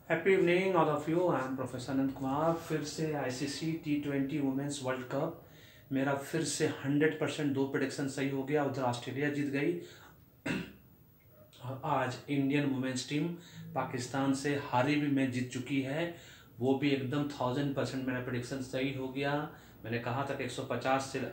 Happy evening all of you. I am professor Anant Kumar. फिर से ICC T20 women's world cup मेरा फिर से 100% दो प्रेडिक्शन सही हो गया। उधर ऑस्ट्रेलिया जीत गई और आज इंडियन वुमेन्स टीम पाकिस्तान से हारी भी मैच जीत चुकी है। वो भी एकदम 1000% मेरा प्रेडिक्शन सही हो गया। मैंने कहा था कि 150 से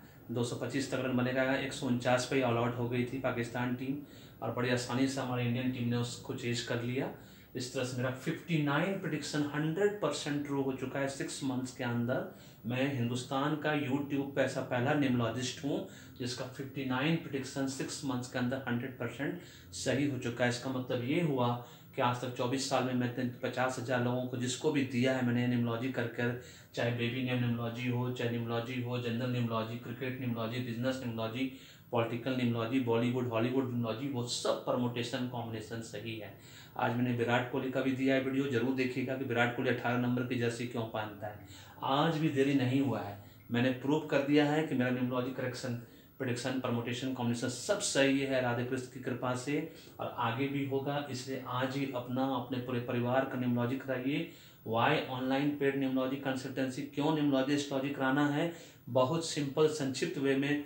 225 तक रन बनेगा। 149 पे ऑल आउट हो गई थी पाकिस्तान टीम और बड़ी आसानी से हमारी इंडियन टीम ने उसको चेज कर लिया। इस तरह से मेरा 59 प्रेडिक्शन 100% ट्रू हो चुका है 6 मंथ्स के अंदर। मैं हिंदुस्तान का यूट्यूब पे ऐसा पहला न्यूमरोलॉजिस्ट हूँ जिसका 59 प्रेडिक्शन 6 मंथ्स के अंदर 100% सही हो चुका है। इसका मतलब ये हुआ कि आज तक 24 साल में मैंने 50,000 लोगों को जिसको भी दिया है मैंने न्यूमरोलॉजी कर कर, चाहे बेबी नेम न्यूमरोलॉजी हो, चाहे न्यूमरोलॉजी हो, general numerology, cricket numerology, business numerology, political numerology, Bollywood Hollywood numerology, वो सब परमुटेशन कॉम्बिनेशन सही है। आज मैंने विराट कोहली का भी दिया है वीडियो, जरूर देखिएगा कि विराट कोहली 18 नंबर की जर्सी क्यों पहनता है। आज भी देरी नहीं हुआ है, मैंने प्रूव कर दिया है कि मेरा numerology correction prediction permutation combination सब सही है राधे कृष्ण की कृपा से, और आगे भी होगा। इसलिए आज ही अपने पूरे परिवार का न्यूमरोलॉजी कराइए। Why online paid numerology consultancy, क्यों न्यूमरोलॉजी एस्ट्रोलॉजी कराना है, बहुत सिंपल संक्षिप्त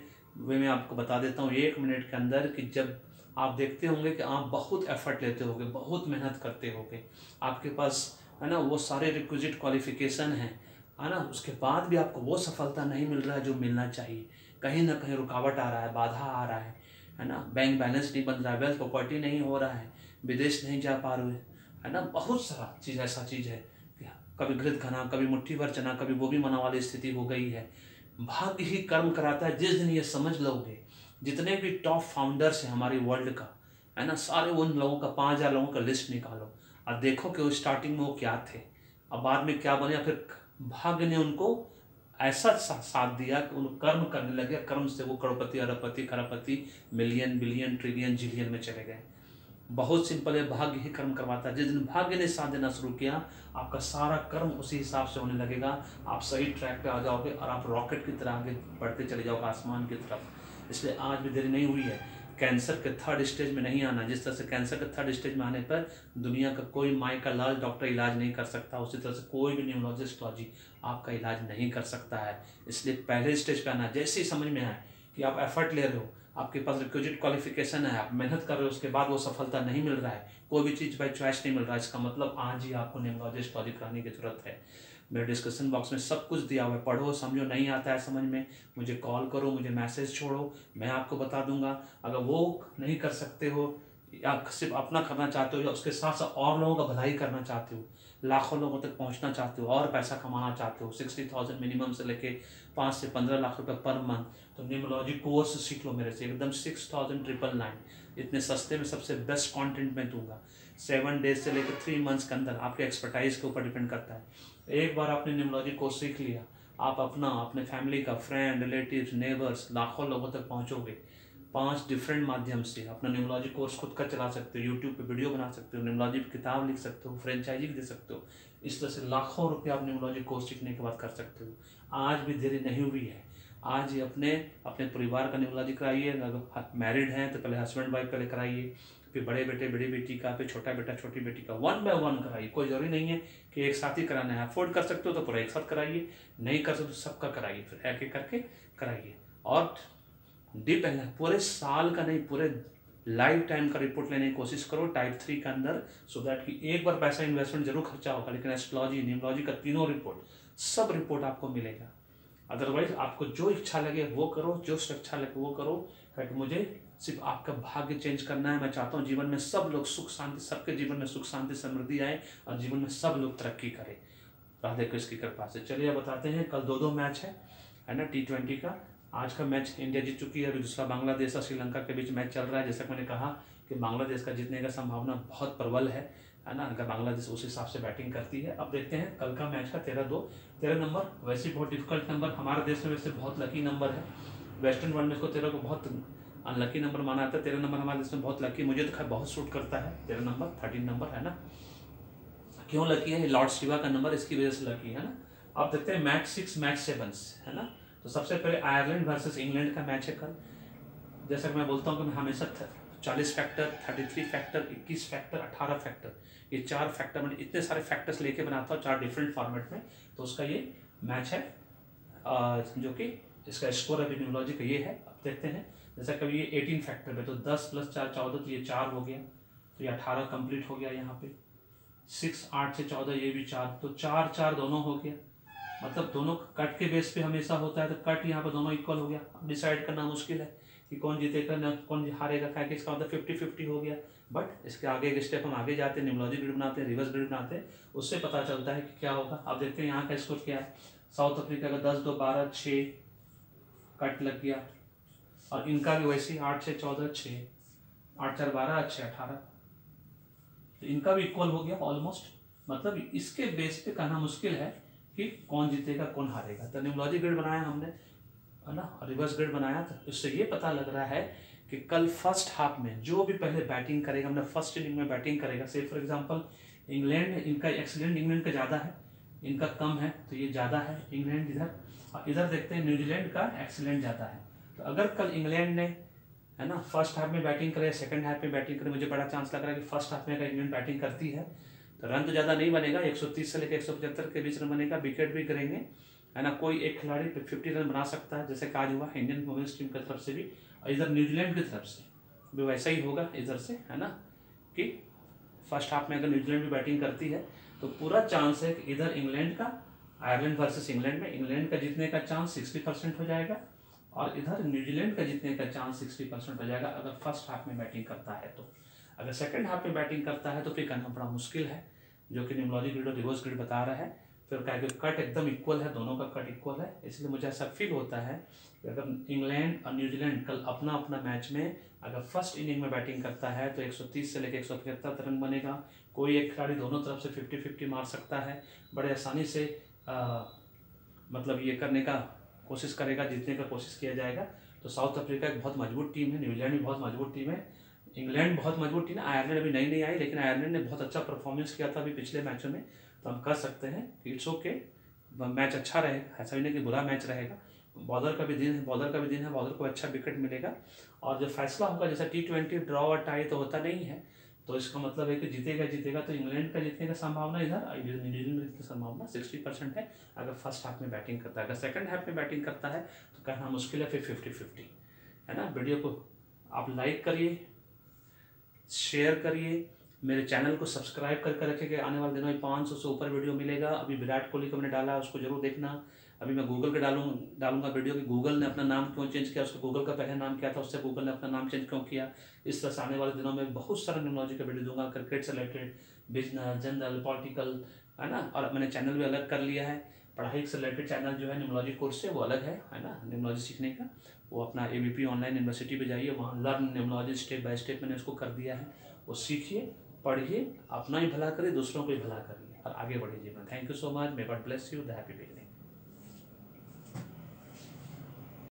वे में आपको बता देता हूँ 1 मिनट के अंदर। कि जब आप देखते होंगे कि आप बहुत एफर्ट लेते होगे, बहुत मेहनत करते होगे, आपके पास है ना वो सारे रिक्विजिट क्वालिफिकेशन है ना, उसके बाद भी आपको वो सफलता नहीं मिल रहा है जो मिलना चाहिए। कहीं ना कहीं रुकावट आ रहा है, बाधा आ रहा है ना, बैंक बैलेंस नहीं बन रहा है, वेल्थ प्रॉपर्टी नहीं हो रहा है, विदेश नहीं जा पा रहे है ना, बहुत सारा चीज़ ऐसा चीज़ है कि कभी घृत घना, कभी मुट्ठी भर चना, कभी वो भी मना वाली स्थिति हो गई है। भाग्य ही कर्म कराता है। जिस दिन ये समझ लोगे, जितने भी टॉप फाउंडर्स हैं हमारे वर्ल्ड का है ना, सारे उन लोगों का 5,000 लोगों का लिस्ट निकालो और देखो कि वो स्टार्टिंग में वो क्या थे, अब बाद में क्या बने, या फिर भाग्य ने उनको ऐसा साथ दिया कि उन कर्म करने लगे, कर्म से वो करोड़पति, अरबपति, खरबपति, मिलियन, बिलियन, ट्रिलियन, जिलियन में चले गए। बहुत सिंपल है, भाग्य ही कर्म करवाता है। जिस दिन भाग्य ने साथ देना शुरू किया, आपका सारा कर्म उसी हिसाब से होने लगेगा। आप सही ट्रैक पे आ जाओगे और आप रॉकेट की तरह आगे बढ़ते चले जाओगे आसमान की तरफ। इसलिए आज भी देरी नहीं हुई है। कैंसर के 3rd स्टेज में नहीं आना। जिस तरह से कैंसर के 3rd स्टेज में आने पर दुनिया का कोई माई का लाल डॉक्टर इलाज नहीं कर सकता, उसी तरह से कोई भी न्यूमरोलॉजिस्ट आपका इलाज नहीं कर सकता है। इसलिए पहले स्टेज पे आना। जैसे ही समझ में आए कि आप एफर्ट ले रहे हो, आपके पास रिक्विजिट क्वालिफिकेशन है, आप मेहनत कर रहे हो, उसके बाद वो सफलता नहीं मिल रहा है, कोई भी चीज़ बाई चॉइस नहीं मिल रहा है, इसका मतलब आज ही आपको न्यूमरोलॉजिस्ट कराने की जरूरत है। मेरे डिस्क्रिप्शन बॉक्स में सब कुछ दिया हुआ है, पढ़ो, समझो, नहीं आता है समझ में मुझे कॉल करो, मुझे मैसेज छोड़ो, मैं आपको बता दूंगा। अगर वो नहीं कर सकते हो या सिर्फ अपना करना चाहते हो या उसके साथ साथ और लोगों का भलाई करना चाहते हो, लाखों लोगों तक पहुंचना चाहते हो और पैसा कमाना चाहते हो, 60,000 मिनिमम से लेके 5 से 15 लाख रुपए पर मंथ, तो न्यूमरोलॉजी कोर्स सीख लो मेरे से, एकदम 6,999। इतने सस्ते में सबसे बेस्ट कंटेंट मैं दूंगा। 7 डेज से लेकर 3 मंथ्स के अंदर, आपके एक्सपर्टाइज के ऊपर डिपेंड करता है। एक बार आपने न्यूमरोलॉजी कोर्स सीख लिया, आप अपने फैमिली का, फ्रेंड, रिलेटिव्स, नेबर्स, लाखों लोगों तक पहुंचोगे। 5 डिफरेंट माध्यम से अपना न्यूमरोलॉजी कोर्स खुद का चला सकते हो, यूट्यूब पे वीडियो बना सकते हो, न्यूमरोलॉजी की किताब लिख सकते हो, फ्रेंचाइजी दे सकते हो। इस तरह से लाखों रुपये आप न्यूमरोलॉजी कोर्स सीखने के बाद कर सकते हो। आज भी देरी नहीं हुई है। आज ही अपने परिवार का न्यूमरोलॉजी कराइए। अगर मैरिड हैं तो पहले हस्बैंड वाइफ पहले कराइए, फिर बड़े बेटे बड़ी बेटी का, फिर छोटा बेटा छोटी बेटी का, 1 बाय 1 कराइए। कोई जरूरी नहीं है कि एक साथ ही कराना है। अफोर्ड कर सकते हो तो पूरा एक साथ कराइए, नहीं कर सकते तो सबका कराइए, फिर एक एक करके कराइए। और डीप है, पूरे साल का नहीं, पूरे लाइफ टाइम का रिपोर्ट लेने की कोशिश करो टाइप 3 के अंदर, सो दैट कि एक बार पैसा इन्वेस्टमेंट जरूर खर्चा होगा, लेकिन एस्ट्रोलॉजी न्यूमरोलॉजी का तीनों रिपोर्ट, सब रिपोर्ट आपको मिलेगा। अदरवाइज आपको जो इच्छा लगे वो करो, जो अच्छा लगे वो करो, क्योंकि मुझे सिर्फ आपका भाग्य चेंज करना है। मैं चाहता हूँ जीवन में सब लोग सुख शांति, सबके जीवन में सुख शांति समृद्धि आए और जीवन में सब लोग तरक्की करें राधे कृष्ण की कृपा से। चलिए अब बताते हैं, कल 2 मैच है ना T20 का। आज का मैच इंडिया जीत चुकी है, अभी दूसरा बांग्लादेश और श्रीलंका के बीच मैच चल रहा है। जैसा कि मैंने कहा कि बांग्लादेश का जीतने का संभावना बहुत प्रबल है ना, अगर बांग्लादेश उस हिसाब से बैटिंग करती है। अब देखते हैं कल का मैच का 13 नंबर वैसे बहुत डिफिकल्ट नंबर, हमारे देश में वैसे बहुत लकी नंबर है। वेस्टर्न वर्ल्ड में इसको 13 को बहुत अनलकी नंबर माना जाता है। 13 नंबर हमारे देश में बहुत लकी, मुझे तो खैर बहुत सूट करता है 13 नंबर, 13 नंबर है ना। क्यों लकी है? लॉर्ड शिवा का नंबर, इसकी वजह से लकी है ना। अब देखते हैं मैच 6 मैच 7 है ना। तो सबसे पहले आयरलैंड वर्सेस इंग्लैंड का मैच है कल। जैसा कि मैं बोलता हूँ कि मैं हमेशा 40 फैक्टर, 33 फैक्टर, 21 फैक्टर, 18 फैक्टर, ये 4 फैक्टर मैंने इतने सारे फैक्टर्स लेके बनाता हूँ 4 डिफरेंट फॉर्मेट में। तो उसका ये मैच है जो कि इसका स्कोर अभी न्यूमरोलॉजी का ये है। अब देखते हैं, जैसा कभी ये 18 फैक्टर में तो 10 + 4 14, तो ये 4 हो गया, तो ये 18 कंप्लीट हो गया। यहाँ पे 6 8 से 14 ये भी 4, तो 4 4 दोनों हो गया। मतलब दोनों कट के बेस पे हमेशा होता है, तो कट यहाँ पे दोनों इक्वल हो गया। अब डिसाइड करना मुश्किल है कि कौन जीतेगा ना कौन हारेगा, क्या कि इसका मतलब 50-50 हो गया। बट इसके आगे एक स्टेप हम आगे जाते हैं, न्यूमरोलॉजी ग्रिड बनाते हैं, रिवर्स ग्रिड बनाते हैं, उससे पता चलता है कि क्या होगा। अब देखते हैं यहाँ का स्कोर क्या है। साउथ अफ्रीका का 10 2 12 6 कट लग गया, और इनका भी वैसे ही 8 से 14 6, 8 4 12 6 18, तो इनका भी इक्वल हो गया ऑलमोस्ट। मतलब इसके बेस पे कहना मुश्किल है कि कौन जीतेगा कौन हारेगा। तो न्यूमरोलॉजी ग्रिड बनाया हमने, है ना, रिवर्स ग्रिड बनाया, तो इससे ये पता लग रहा है कि कल फर्स्ट हाफ में जो भी पहले बैटिंग करेगा, हमने फर्स्ट इनिंग में बैटिंग करेगा, से फॉर एग्जांपल इंग्लैंड, इनका एक्सीडेंट इंग्लैंड का ज़्यादा है, इनका कम है, तो ये ज़्यादा है इंग्लैंड इधर, और इधर देखते हैं न्यूजीलैंड का एक्सीडेंट ज़्यादा है। तो अगर कल इंग्लैंड ने, है ना, फर्स्ट हाफ में बैटिंग करे, सेकंड हाफ में बैटिंग करे, मुझे बड़ा चांस लग रहा है कि फर्स्ट हाफ में अगर इंग्लैंड बैटिंग करती है तो रन तो ज़्यादा नहीं बनेगा, 130 से लेकर 175 के बीच रन बनेगा, विकेट भी करेंगे, है ना। कोई एक खिलाड़ी 50 रन बना सकता है, जैसे आज हुआ इंडियन वुमेन्स टीम की तरफ से भी, और इधर न्यूजीलैंड की तरफ से भी वैसा ही होगा इधर से, है ना, कि फर्स्ट हाफ में अगर न्यूजीलैंड भी बैटिंग करती है तो पूरा चांस है कि इधर इंग्लैंड का, आयरलैंड वर्सेस इंग्लैंड में इंग्लैंड का जीतने का चांस 60% हो जाएगा, और इधर न्यूजीलैंड का जीतने का चांस 60% हो जाएगा अगर फर्स्ट हाफ में बैटिंग करता है। तो अगर सेकंड हाफ में बैटिंग करता है तो फिर कहना बड़ा मुश्किल है, जो कि न्यूमरोलॉजी ग्रिड और रिवर्स ग्रिड बता रहा है। फिर क्या कि कट एकदम इक्वल है, दोनों का कट इक्वल है, इसलिए मुझे ऐसा फील होता है कि अगर इंग्लैंड और न्यूजीलैंड कल अपना अपना मैच में अगर फर्स्ट इनिंग में बैटिंग करता है तो 130 से लेकर 175 रन बनेगा। कोई एक खिलाड़ी दोनों तरफ से 50-50 मार सकता है, बड़े आसानी से मतलब ये करने का कोशिश करेगा, जीतने का कोशिश किया जाएगा। तो साउथ अफ्रीका एक बहुत मजबूत टीम है, न्यूजीलैंड भी बहुत मजबूत टीम है, इंग्लैंड बहुत मजबूत टीम है, आयरलैंड अभी नई आई, लेकिन आयरलैंड ने बहुत अच्छा परफॉर्मेंस किया था अभी पिछले मैचों में, तो हम कह सकते हैं कि इट्स ओके, मैच अच्छा रहेगा, ऐसा भी नहीं कि बुरा मैच रहेगा। बॉलर का भी दिन है, बॉलर को अच्छा विकेट मिलेगा, और जो फैसला होगा, जैसा T20 ड्रॉ और टाई तो होता नहीं है, तो इसका मतलब है कि जीतेगा, तो इंग्लैंड का जीतने का संभावना इधर, न्यूजीलैंड की संभावना 60% है अगर फर्स्ट हाफ में बैटिंग करता है। अगर सेकंड हाफ में बैटिंग करता है तो कहना मुश्किल है, फिर 50-50, है ना। वीडियो को आप लाइक करिए, शेयर करिए, मेरे चैनल को सब्सक्राइब करके रखिए, आने वाले दिनों में 500 से ऊपर वीडियो मिलेगा। अभी विराट कोहली को मैंने डाला, उसको जरूर देखना। अभी मैं गूगल के डालूंगा वीडियो कि गूगल ने अपना नाम क्यों चेंज किया, उसका गूगल का पहले नाम क्या था, उससे गूगल ने अपना नाम चेंज क्यों किया। इस तरह से आने वाले दिनों में बहुत सारा न्यूमरोलॉजी का वीडियो दूंगा, क्रिकेट से रिलेटेड, बिजनेस, जनरल, पॉलिटिकल, है ना। और मैंने चैनल भी अलग कर लिया है, पढ़ाई से रिलेटेड चैनल जो है न्यूमरोलॉजी कोर्स से वो अलग है ना, न्यूमरोलॉजी सीखने का। वो अपना ABP ऑनलाइन यूनिवर्सिटी पे जाइए, वहाँ learn numerology step by step मैंने उसको कर दिया है, वो सीखिए, पढ़िए, अपना ही भला करिए, दूसरों को भी भला करिए, और आगे बढ़िए जीवन। Thank you so much, may God bless you, the happy beginning.